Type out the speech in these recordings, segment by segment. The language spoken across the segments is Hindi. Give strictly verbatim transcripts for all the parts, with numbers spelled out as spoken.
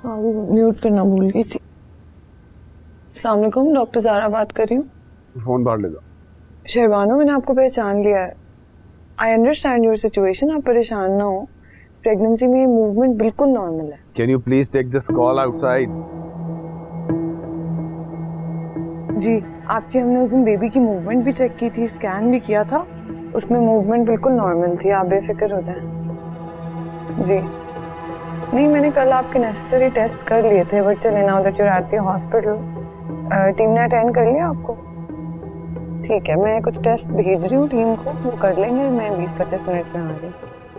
सॉरी म्यूट करना भूल गई थी। अस्सलाम वालेकुम, डॉक्टर ज़ारा बात कर रही हूँ। फोन बाहर ले जाओ। शहबानो, मैंने आपको पहचान लिया है। आई अंडरस्टैंड योर सिचुएशन, आप परेशान ना हो। प्रेगनेंसी में मूवमेंट बिल्कुल नॉर्मल है। Can you please take this call outside? जी, आपकी हमने उस दिन बेबी की मूवमेंट भी चेक की थी, स्कैन भी किया था, उसमें मूवमेंट बिल्कुल नॉर्मल थी, आप बेफिक्र हो जाएं। जी नहीं, मैंने कल आपके नेसेसरी टेस्ट कर लिए थे, बट चले ना उधर चुराती हॉस्पिटल। टीम ने अटेंड कर लिया आपको? ठीक है, मैं कुछ टेस्ट भेज रही हूँ टीम को, वो कर लेंगे। मैं बीस पच्चीस मिनट में आ रही हूँ।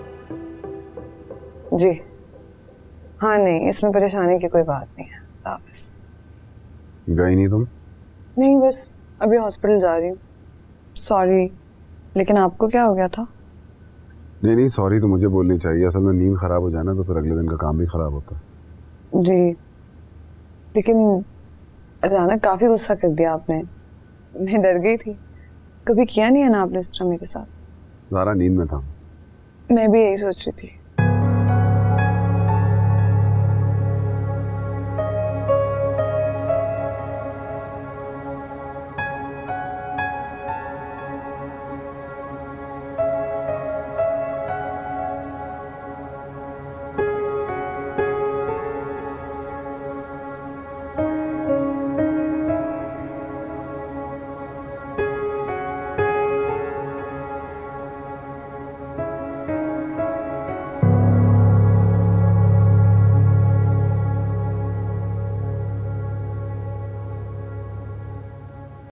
जी हाँ, नहीं इसमें परेशानी की कोई बात नहीं है। वापस गई नहीं तुम? नहीं, बस अभी हॉस्पिटल जा रही हूँ। सॉरी, लेकिन आपको क्या हो गया था? नहीं नहीं, सॉरी तो मुझे बोलनी चाहिए। असल में नींद खराब हो जाए ना तो फिर अगले दिन का काम भी खराब होता है। जी, लेकिन अचानक काफी गुस्सा कर दिया आपने, मैं डर गई थी। कभी किया नहीं है ना आपने इस तरह मेरे साथ। ज़ारा नींद में था। मैं भी यही सोच रही थी।